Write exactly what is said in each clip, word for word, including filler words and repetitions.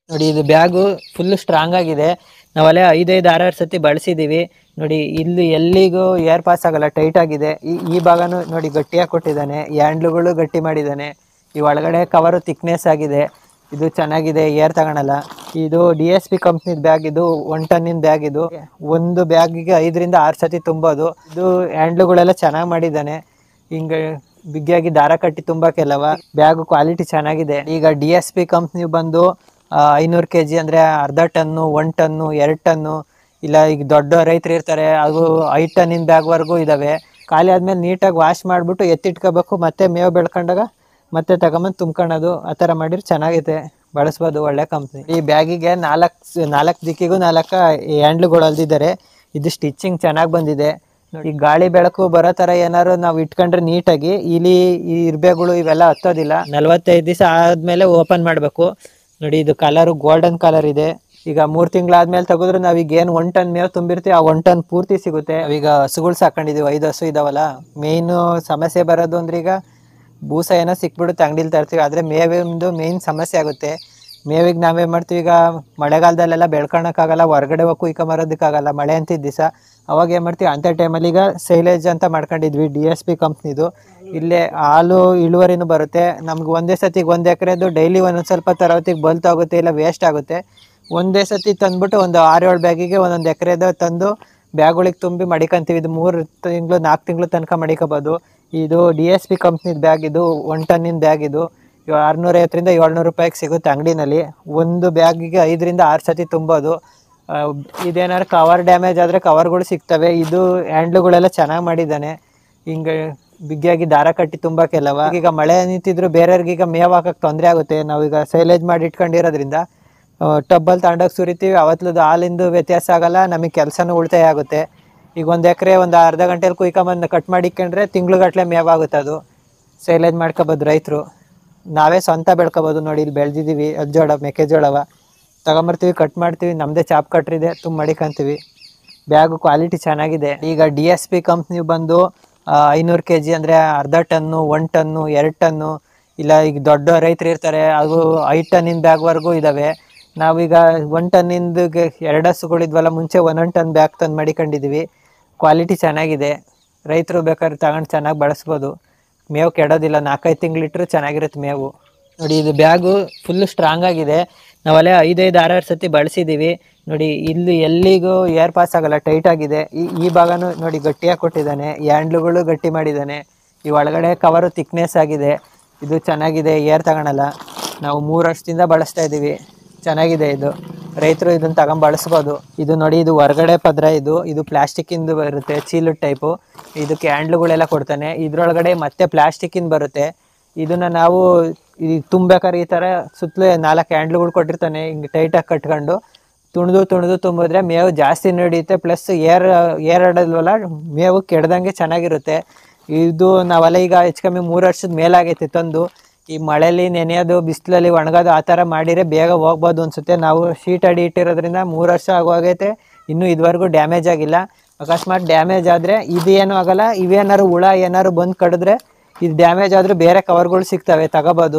ನೋಡಿ ಇದು bag full strong ಆಗಿದೆ. ನಾವಲ್ಲೇ ಐದೈದು ಆರಾರು ಸತಿ ಬಳಸಿದ್ದೀವಿ. ನೋಡಿ ಇಲ್ಲಿ ಎಲ್ಲಿಗೂ ಏರ್ ಪಾಸ್ ಆಗಲ್ಲ, ಟೈಟ್ ಆಗಿದೆ. ಈ ಈ ಭಾಗನೂ ನೋಡಿ ಗಟ್ಟಿಯಾಗಿ ಕೊಟ್ಟಿದ್ದಾನೆ, ಹ್ಯಾಂಡ್ಲುಗಳು ಗಟ್ಟಿ ಮಾಡಿದ್ದಾನೆ. ಈ ಒಳಗಡೆ ಕವರು ಥಿಕ್ನೆಸ್ ಆಗಿದೆ, ಇದು ಚೆನ್ನಾಗಿದೆ, ಏರ್ ತಗೊಳಲ್ಲ. ಇದು ಡಿ ಎಸ್ ಪಿ ಕಂಪ್ನಿದ ಬ್ಯಾಗ್, ಇದು ಒನ್ ಟನ್ನಿನ ಬ್ಯಾಗ್. ಇದು ಒಂದು ಬ್ಯಾಗಿಗೆ ಐದರಿಂದ ಆರು ಸತಿ ತುಂಬೋದು. ಇದು ಹ್ಯಾಂಡ್ಲುಗಳೆಲ್ಲ ಚೆನ್ನಾಗಿ ಮಾಡಿದ್ದಾನೆ, ಹಿಂಗೆ ಬಿಗಿಯಾಗಿ ದಾರ ಕಟ್ಟಿ ತುಂಬಕ್ಕೆಲ್ಲವ. ಬ್ಯಾಗು ಕ್ವಾಲಿಟಿ ಚೆನ್ನಾಗಿದೆ. ಈಗ ಡಿ ಎಸ್ ಪಿ ಕಂಪ್ನಿ ಬಂದು ಐನೂರು ಕೆ ಜಿ ಅಂದರೆ ಅರ್ಧ ಟನ್ನು, ಒನ್ ಟನ್ನು, ಎರಡು ಟನ್ನು, ಇಲ್ಲ ಈಗ ದೊಡ್ಡ ರೈತರು ಇರ್ತಾರೆ ಅದು ಐದು ಟನ್ನಿನ ಬ್ಯಾಗ್ವರೆಗೂ ಇದ್ದಾವೆ. ಖಾಲಿ ಆದಮೇಲೆ ನೀಟಾಗಿ ವಾಶ್ ಮಾಡಿಬಿಟ್ಟು ಎತ್ತಿಟ್ಕೋಬೇಕು, ಮತ್ತೆ ಮೇವು ಬೆಳ್ಕೊಂಡಾಗ ಮತ್ತೆ ತಗೊಂಬಂದು ತುಂಬ್ಕೊಳ್ಳೋದು. ಆ ಥರ ಮಾಡಿದ್ರೆ ಚೆನ್ನಾಗೈತೆ, ಬಳಸ್ಬೋದು, ಒಳ್ಳೆ ಕಂಪ್ನಿ. ಈ ಬ್ಯಾಗಿಗೆ ನಾಲ್ಕು ನಾಲ್ಕು ದಿಕ್ಕಿಗೂ ನಾಲ್ಕು ಹ್ಯಾಂಡ್ಲುಗಳು ಹೊಲ್ದಿದ್ದಾರೆ. ಇದು ಸ್ಟಿಚಿಂಗ್ ಚೆನ್ನಾಗಿ ಬಂದಿದೆ. ನೋಡಿ ಗಾಳಿ ಬೆಳಕು ಬರೋ ಥರ ಏನಾದ್ರು ನಾವು ಇಟ್ಕೊಂಡ್ರೆ ನೀಟಾಗಿ ಇಲಿ ಈ ಇರ್ಬೆಗಳು ಇವೆಲ್ಲ ಹತ್ತೋದಿಲ್ಲ. ನಲ್ವತ್ತೈದು ದಿವಸ ಆದಮೇಲೆ ಓಪನ್ ಮಾಡಬೇಕು. ನೋಡಿ ಇದು ಕಲರು ಗೋಲ್ಡನ್ ಕಲರ್ ಇದೆ. ಈಗ ಮೂರು ತಿಂಗಳಾದ್ಮೇಲೆ ತೆಗೆದ್ರೆ ನಾವೀಗ ಏನು ಒನ್ ಟನ್ ಮೇವು ತುಂಬಿರ್ತೀವಿ, ಆ ಒನ್ ಟನ್ ಪೂರ್ತಿ ಸಿಗುತ್ತೆ. ಈಗ ಹಸುಗಳು ಸಾಕೊಂಡಿದ್ದೀವಿ, ಐದು ಹಸು ಇದಾವಲ್ಲ. ಮೇಯ್ನು ಸಮಸ್ಯೆ ಬರೋದು ಅಂದ್ರೆ ಈಗ ಬೂಸ ಏನೋ ಸಿಕ್ಬಿಡುತ್ತೆ ಅಂಗಡಿಲಿ ತರ್ತೀವಿ, ಆದರೆ ಮೇವಿಂದು ಮೇಯ್ನ್ ಸಮಸ್ಯೆ ಆಗುತ್ತೆ. ಮೇವಿಗೆ ನಾವೇ ಮಾಡ್ತೀವಿ, ಈಗ ಮಳೆಗಾಲದಲ್ಲೆಲ್ಲ ಬೆಳ್ಕೊಳಕ್ಕಾಗಲ್ಲ, ಹೊರಗಡೆ ಹೋಗಿ ಕುಯ್ಕೊಂಬರೋದಕ್ಕಾಗಲ್ಲ ಮಳೆ ಅಂತಿದ್ದ ದಿವಸ. ಅವಾಗ ಏನು ಮಾಡ್ತೀವಿ, ಅಂಥ ಟೈಮಲ್ಲಿ ಈಗ ಸೈಲೇಜ್ ಅಂತ ಮಾಡ್ಕೊಂಡಿದ್ವಿ ಡಿ ಎಸ್ ಪಿ ಕಂಪ್ನಿದು. ಇಲ್ಲೇ ಹಾಲು ಇಳುವರಿನೂ ಬರುತ್ತೆ ನಮ್ಗೆ. ಒಂದೇ ಸತಿಗೆ ಒಂದು ಎಕರೆದು ಡೈಲಿ ಒಂದೊಂದು ಸ್ವಲ್ಪ ತರೋತಿಗೆ ಬಲ್ತ್ ಆಗುತ್ತೆ, ಇಲ್ಲ ವೇಸ್ಟ್ ಆಗುತ್ತೆ. ಒಂದೇ ಸತಿ ತಂದುಬಿಟ್ಟು ಒಂದು ಆರು ಏಳು ಬ್ಯಾಗಿಗೆ ಒಂದೊಂದು ಎಕರೆದು ತಂದು ಬ್ಯಾಗುಗಳಿಗೆ ತುಂಬಿ ಮಡಿಕೊಂತೀವಿ. ಇದು ಮೂರು ತಿಂಗಳು ನಾಲ್ಕು ತಿಂಗಳು ತನಕ ಮಡಿಕೋಬೋದು. ಇದು ಡಿ ಎಸ್ ಪಿ ಕಂಪ್ನಿದ ಬ್ಯಾಗ್, ಇದು ಒನ್ ಟನ್ನಿನ ಬ್ಯಾಗ್. ಇದು ಆರುನೂರೈವತ್ತರಿಂದ ಏಳ್ನೂರು ರೂಪಾಯಿಗೆ ಸಿಗುತ್ತೆ ಅಂಗಡಿನಲ್ಲಿ. ಒಂದು ಬ್ಯಾಗಿಗೆ ಐದರಿಂದ ಆರು ಸತಿ ತುಂಬೋದು. ಇದೇನಾದ್ರು ಕವರ್ ಡ್ಯಾಮೇಜ್ ಆದರೆ ಕವರ್ಗಳು ಸಿಗ್ತವೆ. ಇದು ಹ್ಯಾಂಡ್ಲುಗಳೆಲ್ಲ ಚೆನ್ನಾಗಿ ಮಾಡಿದ್ದಾನೆ, ಹಿಂಗೆ ಬಿಗಿಯಾಗಿ ದಾರ ಕಟ್ಟಿ ತುಂಬಕ್ಕೆಲ್ಲವ. ಈಗ ಮಳೆ ನಿಂತಿದ್ರು ಬೇರೆಯವ್ರಿಗೀಗ ಮೇವು ಹಾಕಕ್ಕೆ ತೊಂದರೆ ಆಗುತ್ತೆ. ನಾವೀಗ ಸೈಲೇಜ್ ಮಾಡಿ ಇಟ್ಕೊಂಡಿರೋದ್ರಿಂದ ಟಬ್ಬಲ್ಲಿ ತಗೊಂಡೋಗಿ ಸುರಿತೀವಿ, ಅವತ್ತದು ಹಾಲಿಂದು ವ್ಯತ್ಯಾಸ ಆಗಲ್ಲ, ನಮಗೆ ಕೆಲಸನೂ ಉಳಿತಾಯ ಆಗುತ್ತೆ. ಈಗ ಒಂದು ಎಕರೆ ಒಂದು ಅರ್ಧ ಗಂಟೆಲಿ ಕುಯ್ಕೊಂಬಂದು ಕಟ್ ಮಾಡಿಕೊಂಡ್ರೆ ತಿಂಗ್ಳುಗಟ್ಟಲೆ ಮೇವಾಗುತ್ತೆ. ಅದು ಸೈಲೇಜ್ ಮಾಡ್ಕೊಬೋದು ರೈತರು. ನಾವೇ ಸ್ವಂತ ಬೆಳ್ಕೊಬೋದು. ನೋಡಿ ಇಲ್ಲಿ ಬೆಳೆದಿದ್ದೀವಿ ಅಜ್ಜೋಳ ಮೆಕ್ಕೆಜೋಳವ, ತಗೊಂಬರ್ತೀವಿ, ಕಟ್ ಮಾಡ್ತೀವಿ, ನಮ್ಮದೇ ಚಾಪ್ ಕಟ್ರಿದೆ, ತುಂಬ ಮಡಿಕೊಂತೀವಿ. ಬ್ಯಾಗು ಕ್ವಾಲಿಟಿ ಚೆನ್ನಾಗಿದೆ. ಈಗ ಡಿ ಎಸ್ ಪಿ ಕಂಪ್ನಿ ಬಂದು ಐನೂರು ಕೆ ಜಿ ಅಂದರೆ ಅರ್ಧ ಟನ್ನು, ಒನ್ ಟನ್ನು, ಎರಡು ಟನ್ನು, ಇಲ್ಲ ಈಗ ದೊಡ್ಡ ರೈತರು ಇರ್ತಾರೆ ಅದು ಐದು ಟನ್ನಿನ ಬ್ಯಾಗ್ವರೆಗೂ ಇದ್ದಾವೆ. ನಾವೀಗ ಒನ್ ಟನ್ನಿಂದಿಗೆ ಎರಡು ಹಸುಗಳಿದ್ವಲ್ಲ ಮುಂಚೆ, ಒಂದೊಂದು ಟನ್ ಬ್ಯಾಗ್ ತಂದು ಮಡಿಕೊಂಡಿದ್ದೀವಿ. ಕ್ವಾಲಿಟಿ ಚೆನ್ನಾಗಿದೆ, ರೈತರು ಬೇಕಾದ್ರೆ ತಗೊಂಡು ಚೆನ್ನಾಗಿ ಬಳಸ್ಬೋದು. ಮೇವು ಕೆಡೋದಿಲ್ಲ, ನಾಲ್ಕೈದು ತಿಂಗಳಿಟ್ರೂ ಚೆನ್ನಾಗಿರುತ್ತೆ ಮೇವು. ನೋಡಿ ಇದು ಬ್ಯಾಗು ಫುಲ್ಲು ಸ್ಟ್ರಾಂಗ್ ಆಗಿದೆ. ನಾವಲ್ಲೇ ಐದೈದು ಆರಾರು ಸತಿ ಬಳಸಿದ್ದೀವಿ. ನೋಡಿ ಇಲ್ಲಿ ಎಲ್ಲಿಗೂ ಏರ್ ಪಾಸ್ ಆಗಲ್ಲ, ಟೈಟ್ ಆಗಿದೆ. ಈ ಈ ಭಾಗನೂ ನೋಡಿ ಗಟ್ಟಿಯಾಗಿ ಕೊಟ್ಟಿದ್ದಾನೆ, ಹ್ಯಾಂಡ್ಲುಗಳು ಗಟ್ಟಿ ಮಾಡಿದ್ದಾನೆ. ಈ ಒಳಗಡೆ ಕವರು ಥಿಕ್ನೆಸ್ ಆಗಿದೆ, ಇದು ಚೆನ್ನಾಗಿದೆ, ಏರ್ ತಗೊಳಲ್ಲ. ನಾವು ಮೂರು ವರ್ಷದಿಂದ ಬಳಸ್ತಾ ಇದ್ದೀವಿ, ಚೆನ್ನಾಗಿದೆ. ಇದು ರೈತರು ಇದನ್ನು ತಗೊಂಡು ಬಳಸ್ಬೋದು. ಇದು ನೋಡಿ ಇದು ಹೊರಗಡೆ ಪದ್ರ, ಇದು ಇದು ಪ್ಲಾಸ್ಟಿಕ್ಕಿಂದು ಬರುತ್ತೆ, ಚೀಲದ ಟೈಪು. ಇದಕ್ಕೆ ಹ್ಯಾಂಡ್ಲುಗಳೆಲ್ಲ ಕೊಡ್ತಾನೆ. ಇದರೊಳಗಡೆ ಮತ್ತೆ ಪ್ಲಾಸ್ಟಿಕ್ಕಿಂದು ಬರುತ್ತೆ. ಇದನ್ನು ನಾವು ಈಗ ತುಂಬಬೇಕಾದ್ರೆ ಈ ಥರ ಸುತ್ತಲೂ ನಾಲ್ಕು ಹ್ಯಾಂಡ್ಲುಗಳು ಕೊಟ್ಟಿರ್ತಾನೆ, ಹಿಂಗೆ ಟೈಟಾಗಿ ಕಟ್ಕೊಂಡು ತುಣಿದು ತುಣಿದು ತುಂಬಿದ್ರೆ ಮೇವು ಜಾಸ್ತಿ ನಡೆಯುತ್ತೆ. ಪ್ಲಸ್ ಏರ್ ಏರ್ ಆಡೋಲ್ವಲ್ಲ, ಮೇವು ಕೆಡ್ದಂಗೆ ಚೆನ್ನಾಗಿರುತ್ತೆ. ಇದು ನಾವೆಲ್ಲ ಈಗ ಹೆಚ್ಚು ಕಮ್ಮಿ ಮೂರು ವರ್ಷದ ಮೇಲಾಗೈತೆ ತಂದು. ಈ ಮಳೆಯಲ್ಲಿ ನೆನೆಯೋದು, ಬಿಸಿಲಲ್ಲಿ ಒಣಗೋದು ಆ ಥರ ಮಾಡಿದರೆ ಬೇಗ ಹೋಗ್ಬೋದು ಅನಿಸುತ್ತೆ. ನಾವು ಶೀಟ್ ಅಡಿ ಇಟ್ಟಿರೋದ್ರಿಂದ ಮೂರು ವರ್ಷ ಆಗೋಗೈತೆ, ಇನ್ನೂ ಇದುವರೆಗೂ ಡ್ಯಾಮೇಜ್ ಆಗಿಲ್ಲ. ಅಕಸ್ಮಾತ್ ಡ್ಯಾಮೇಜ್ ಆದರೆ ಇದು ಏನೂ ಆಗೋಲ್ಲ. ಇವೇನಾದ್ರು ಹುಳ ಏನಾದ್ರು ಬಂದು ಕಡಿದ್ರೆ ಇದು ಡ್ಯಾಮೇಜ್ ಆದರೂ ಬೇರೆ ಕವರ್ಗಳು ಸಿಗ್ತವೆ, ತಗೋಬೋದು.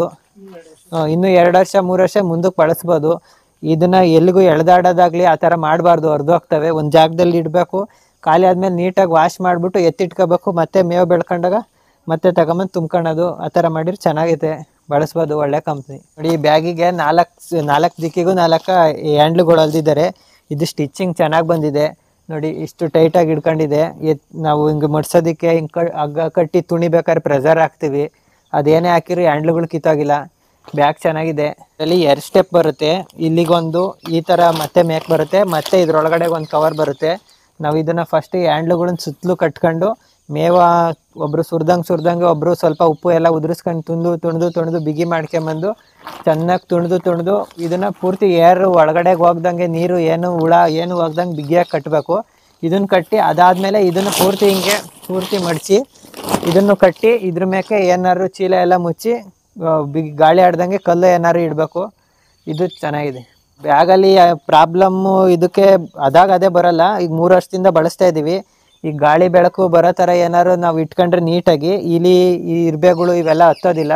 ಇನ್ನೂ ಎರಡು ವರ್ಷ ಮೂರು ವರ್ಷ ಮುಂದಕ್ಕೆ ಬಳಸ್ಬೋದು. ಇದನ್ನು ಎಲ್ಲಿಗೂ ಎಳೆದಾಡೋದಾಗಲಿ ಆ ಥರ ಮಾಡಬಾರ್ದು, ಹರಿದೋಗ್ತವೆ. ಒಂದು ಜಾಗದಲ್ಲಿ ಇಡಬೇಕು, ಖಾಲಿ ಆದಮೇಲೆ ನೀಟಾಗಿ ವಾಶ್ ಮಾಡಿಬಿಟ್ಟು ಎತ್ತಿಟ್ಕೋಬೇಕು, ಮತ್ತೆ ಮೇವು ಬೆಳ್ಕೊಂಡಾಗ ಮತ್ತೆ ತಗೊಂಬಂದು ತುಂಬ್ಕೊಳ್ಳೋದು. ಆ ಥರ ಮಾಡಿದ್ರೆ ಚೆನ್ನಾಗೈತೆ, ಬಳಸ್ಬೋದು, ಒಳ್ಳೆ ಕಂಪ್ನಿ. ನೋಡಿ ಈ ಬ್ಯಾಗಿಗೆ ನಾಲ್ಕು ನಾಲ್ಕು ದಿಕ್ಕಿಗೂ ನಾಲ್ಕು ಹ್ಯಾಂಡ್ಲುಗಳು ಹೊಲ್ದಿದ್ದಾರೆ. ಇದು ಸ್ಟಿಚಿಂಗ್ ಚೆನ್ನಾಗಿ ಬಂದಿದೆ. ನೋಡಿ ಇಷ್ಟು ಟೈಟಾಗಿ ಹಿಡ್ಕೊಂಡಿದೆ. ಎತ್ ನಾವು ಹಿಂಗೆ ಮಡ್ಸೋದಕ್ಕೆ ಹಿಂಗೆ ಕ ಹಗ್ಗ ಕಟ್ಟಿ ತುಣಿಬೇಕಾದ್ರೆ ಪ್ರೆಸರ್ ಹಾಕ್ತೀವಿ, ಅದೇನೇ ಹಾಕಿರಿ ಹ್ಯಾಂಡ್ಲುಗಳು ಕಿತ್ತೋಗಿಲ್ಲ. ಬ್ಯಾಗ್ ಚೆನ್ನಾಗಿದೆ. ಇದರಲ್ಲಿ ಎರಡು ಸ್ಟೆಪ್ ಬರುತ್ತೆ, ಇಲ್ಲಿಗೊಂದು ಈ ಥರ ಮತ್ತೆ ಮೇಕ್ ಬರುತ್ತೆ, ಮತ್ತೆ ಇದರೊಳಗಡೆ ಒಂದು ಕವರ್ ಬರುತ್ತೆ. ನಾವು ಇದನ್ನು ಫಸ್ಟ್ ಹ್ಯಾಂಡ್ಲುಗಳನ್ನ ಸುತ್ತಲೂ ಕಟ್ಕೊಂಡು ಮೇವ ಒಬ್ಬರು ಸುರಿದಂಗೆ ಸುರಿದಂಗೆ ಒಬ್ಬರು ಸ್ವಲ್ಪ ಉಪ್ಪು ಎಲ್ಲ ಉದುರಿಸ್ಕೊಂಡು ತುಂಡು ತುಣಿದು ತುಣಿದು ಬಿಗಿ ಮಾಡ್ಕೊಂಬಂದು ಚೆನ್ನಾಗಿ ತುಣಿದು ತುಣಿದು ಇದನ್ನು ಪೂರ್ತಿ ಏರು ಒಳಗಡೆಗೆ ಹೋಗ್ದಂಗೆ, ನೀರು ಏನು ಹುಳ ಏನು ಹೋಗ್ದಂಗೆ ಬಿಗಿಯಾಗಿ ಕಟ್ಟಬೇಕು. ಇದನ್ನು ಕಟ್ಟಿ ಅದಾದಮೇಲೆ ಇದನ್ನು ಪೂರ್ತಿ ಹಿಂಗೆ ಪೂರ್ತಿ ಮಡಚಿ ಇದನ್ನು ಕಟ್ಟಿ ಇದ್ರ ಮೇಲೆ ಏನಾದ್ರು ಚೀಲ ಎಲ್ಲ ಮುಚ್ಚಿ ಬಿಗಿ ಗಾಳಿ ಆಡ್ದಂಗೆ ಕಲ್ಲು ಏನಾದ್ರು ಇಡಬೇಕು. ಇದು ಚೆನ್ನಾಗಿದೆ. ಬ್ಯಾಗಲ್ಲಿ ಪ್ರಾಬ್ಲಮ್ಮು ಇದಕ್ಕೆ ಅದಾಗ ಅದೇ ಬರೋಲ್ಲ. ಈಗ ಮೂರು ವರ್ಷದಿಂದ ಬಳಸ್ತಾ ಇದ್ದೀವಿ. ಈಗ ಗಾಳಿ ಬೆಳಕು ಬರೋ ಥರ ಏನಾದ್ರು ನಾವು ಇಟ್ಕೊಂಡ್ರೆ ನೀಟಾಗಿ ಇಲಿ ಈ ಇರ್ಬೆಗಳು ಇವೆಲ್ಲ ಹತ್ತೋದಿಲ್ಲ.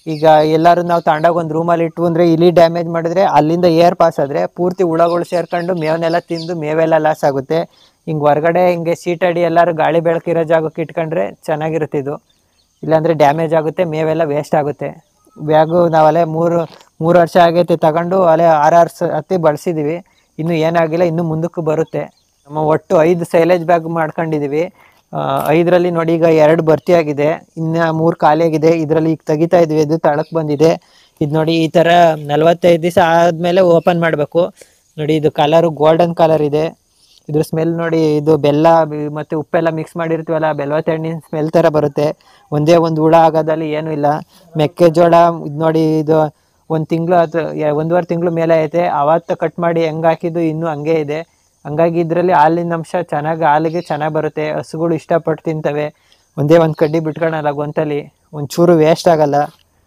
ಈಗ ಎಲ್ಲರೂ ನಾವು ತಗೊಂಡೋಗಿ ಒಂದು ರೂಮಲ್ಲಿ ಇಟ್ಟು ಅಂದರೆ ಇಲಿ ಡ್ಯಾಮೇಜ್ ಮಾಡಿದ್ರೆ ಅಲ್ಲಿಂದ ಏರ್ ಪಾಸ್ ಆದರೆ ಪೂರ್ತಿ ಹುಳಗಳು ಸೇರ್ಕೊಂಡು ಮೇವನ್ನೆಲ್ಲ ತಿಂದು ಮೇವೆಲ್ಲ ಲಾಸ್ ಆಗುತ್ತೆ. ಹಿಂಗೆ ಹೊರಗಡೆ ಹಿಂಗೆ ಸೀಟ್ ಅಡಿ ಎಲ್ಲರೂ ಗಾಳಿ ಬೆಳಕಿರೋ ಜಾಗಕ್ಕೆ ಇಟ್ಕೊಂಡ್ರೆ ಚೆನ್ನಾಗಿರುತ್ತೆ. ಇದು ಇಲ್ಲಾಂದರೆ ಡ್ಯಾಮೇಜ್ ಆಗುತ್ತೆ, ಮೇವೆಲ್ಲ ವೇಸ್ಟ್ ಆಗುತ್ತೆ. ಬ್ಯಾಗು ನಾವು ಅಲ್ಲೇ ಮೂರು ಮೂರು ವರ್ಷ ಆಗೈತೆ ತಗೊಂಡು ಅಲ್ಲೇ ಆರು ಆರು ಸತಿ ಬಳಸಿದ್ದೀವಿ, ಇನ್ನೂ ಏನಾಗಿಲ್ಲ, ಇನ್ನೂ ಮುಂದಕ್ಕೆ ಬರುತ್ತೆ. ನಮ್ಮ ಒಟ್ಟು ಐದು ಸೈಲೇಜ್ ಬ್ಯಾಗ್ ಮಾಡ್ಕೊಂಡಿದ್ದೀವಿ. ಐದರಲ್ಲಿ ನೋಡಿ ಈಗ ಎರಡು ಭರ್ತಿಯಾಗಿದೆ, ಇನ್ನು ಮೂರು ಖಾಲಿಯಾಗಿದೆ. ಇದರಲ್ಲಿ ಈಗ ತೆಗಿತಾ ಇದ್ವಿ, ಇದು ತಳಕ್ಕೆ ಬಂದಿದೆ. ಇದು ನೋಡಿ ಈ ಥರ ನಲ್ವತ್ತೈದು ದಿವಸ ಆದಮೇಲೆ ಓಪನ್ ಮಾಡಬೇಕು. ನೋಡಿ ಇದು ಕಲರು ಗೋಲ್ಡನ್ ಕಲರ್ ಇದೆ. ಇದ್ರ ಸ್ಮೆಲ್ ನೋಡಿ, ಇದು ಬೆಲ್ಲ ಮತ್ತು ಉಪ್ಪೆಲ್ಲ ಮಿಕ್ಸ್ ಮಾಡಿರ್ತೀವಲ್ಲ, ಬೆಲ್ಲವತ್ತೆ ಹಣ್ಣಿನ ಸ್ಮೆಲ್ ಥರ ಬರುತ್ತೆ. ಒಂದೇ ಒಂದು ಹುಳ ಆಗೋದಲ್ಲಿ ಏನೂ ಇಲ್ಲ. ಮೆಕ್ಕೆಜೋಳ ಇದು ನೋಡಿ, ಇದು ಒಂದು ತಿಂಗಳು ಅದು ಒಂದೂವರೆ ತಿಂಗಳು ಮೇಲೆ ಐತೆ. ಆವತ್ತು ಕಟ್ ಮಾಡಿ ಹೆಂಗೆ ಹಾಕಿದ್ದು ಇನ್ನೂ ಹಂಗೆ ಇದೆ. ಹಂಗಾಗಿ ಇದರಲ್ಲಿ ಹಾಲಿನ ಅಂಶ ಚೆನ್ನಾಗಿ, ಹಾಲಿಗೆ ಚೆನ್ನಾಗಿ ಬರುತ್ತೆ. ಹಸುಗಳು ಇಷ್ಟಪಟ್ಟು ತಿಂತವೆ. ಒಂದೇ ಒಂದು ಕಡ್ಡಿ ಬಿಟ್ಕೊಳಲ್ಲ ಗೊಂತಲ್ಲಿ, ಒಂಚೂರು ವೇಸ್ಟ್ ಆಗೋಲ್ಲ.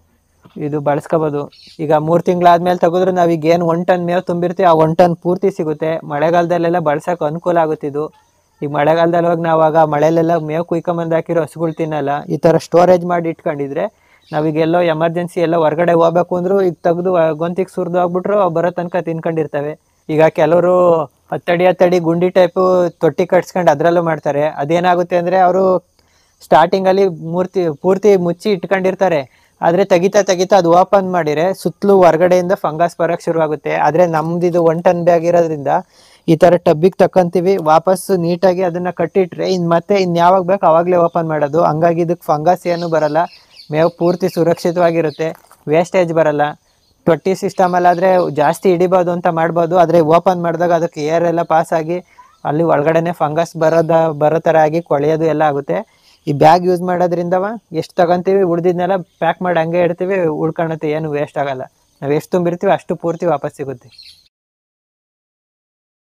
ಇದು ಬಳಸ್ಕೋಬೋದು. ಈಗ ಮೂರು ತಿಂಗಳಾದ್ಮೇಲೆ ತೆಗೆದ್ರೆ ನಾವೀಗ ಏನು ಒನ್ ಟನ್ ಮೇವು ತುಂಬಿರ್ತೀವಿ, ಆ ಒನ್ ಟನ್ ಪೂರ್ತಿ ಸಿಗುತ್ತೆ. ಮಳೆಗಾಲದಲ್ಲೆಲ್ಲ ಬಳಸೋಕೆ ಅನುಕೂಲ ಆಗುತ್ತಿದ್ದು. ಈಗ ಮಳೆಗಾಲದಲ್ಲಿ ಹೋಗಿ ನಾವು ಆಗ ಮಳೆಯಲ್ಲೆಲ್ಲ ಮೇವು ಕುಯ್ಕೊಂಬಂದು ಹಾಕಿರೋ ಹಸುಗಳು ತಿನ್ನಲ್ಲ. ಈ ಥರ ಸ್ಟೋರೇಜ್ ಮಾಡಿ ಇಟ್ಕೊಂಡಿದ್ರೆ ನಾವೀಗ ಎಲ್ಲೋ ಎಮರ್ಜೆನ್ಸಿ ಎಲ್ಲ ಹೊರಗಡೆ ಹೋಗ್ಬೇಕು ಅಂದರೂ ಈಗ ತೆಗೆದು ಗೊಂತಿಗೆ ಸುರಿದು ಹೋಗ್ಬಿಟ್ರು ಬರೋ ತನಕ ತಿನ್ಕೊಂಡಿರ್ತವೆ. ಈಗ ಕೆಲವರು ಹತ್ತಡಿ ಹತ್ತಡಿ ಗುಂಡಿ ಟೈಪು ತೊಟ್ಟಿ ಕಟ್ಸ್ಕೊಂಡು ಅದರಲ್ಲೂ ಮಾಡ್ತಾರೆ. ಅದೇನಾಗುತ್ತೆ ಅಂದರೆ ಅವರು ಸ್ಟಾರ್ಟಿಂಗಲ್ಲಿ ಮೂರ್ತಿ ಪೂರ್ತಿ ಮುಚ್ಚಿ ಇಟ್ಕೊಂಡಿರ್ತಾರೆ. ಆದರೆ ತೆಗಿತಾ ತೆಗಿತಾ ಅದು ಓಪನ್ ಮಾಡಿದರೆ ಸುತ್ತಲೂ ಹೊರಗಡೆಯಿಂದ ಫಂಗಸ್ ಬರೋಕ್ಕೆ ಶುರುವಾಗುತ್ತೆ. ಆದರೆ ನಮ್ದು ಇದು ಒನ್ ಟನ್ ಬ್ಯಾಗ್ ಇರೋದ್ರಿಂದ ಈ ಥರ ಟಬ್ಬಿಗೆ ತಕ್ಕಂತೀವಿ, ವಾಪಸ್ಸು ನೀಟಾಗಿ ಅದನ್ನು ಕಟ್ಟಿಟ್ರೆ ಇನ್ನು ಮತ್ತೆ ಇನ್ನು ಯಾವಾಗ ಬೇಕು ಆವಾಗಲೇ ಓಪನ್ ಮಾಡೋದು. ಹಂಗಾಗಿ ಇದಕ್ಕೆ ಫಂಗಸ್ ಏನೂ ಬರೋಲ್ಲ, ಮೇವು ಪೂರ್ತಿ ಸುರಕ್ಷಿತವಾಗಿರುತ್ತೆ, ವೇಸ್ಟೇಜ್ ಬರೋಲ್ಲ. ತೊಟ್ಟಿ ಸಿಸ್ಟಮಲ್ಲಾದರೆ ಜಾಸ್ತಿ ಹಿಡಿಬೋದು ಅಂತ ಮಾಡ್ಬೋದು, ಆದರೆ ಓಪನ್ ಮಾಡಿದಾಗ ಅದಕ್ಕೆ ಏರ್ ಎಲ್ಲ ಪಾಸಾಗಿ ಅಲ್ಲಿ ಒಳಗಡೆನೆ ಫಂಗಸ್ ಬರೋದ ಬರೋ ಥರ ಆಗಿ ಕೊಳೆಯೋದು ಎಲ್ಲ ಆಗುತ್ತೆ. ಈ ಬ್ಯಾಗ್ ಯೂಸ್ ಮಾಡೋದ್ರಿಂದವ ಎಷ್ಟು ತಗೊಂತೀವಿ ಉಳಿದಿದ್ನೆಲ್ಲ ಪ್ಯಾಕ್ ಮಾಡಿ ಹಂಗೆ ಇಡ್ತೀವಿ, ಉಳ್ಕೊಳತ್ತೆ, ಏನು ವೇಸ್ಟ್ ಆಗೋಲ್ಲ. ನಾವು ಎಷ್ಟು ತುಂಬಿರ್ತೀವಿ ಅಷ್ಟು ಪೂರ್ತಿ ವಾಪಸ್ ಸಿಗುತ್ತೆ.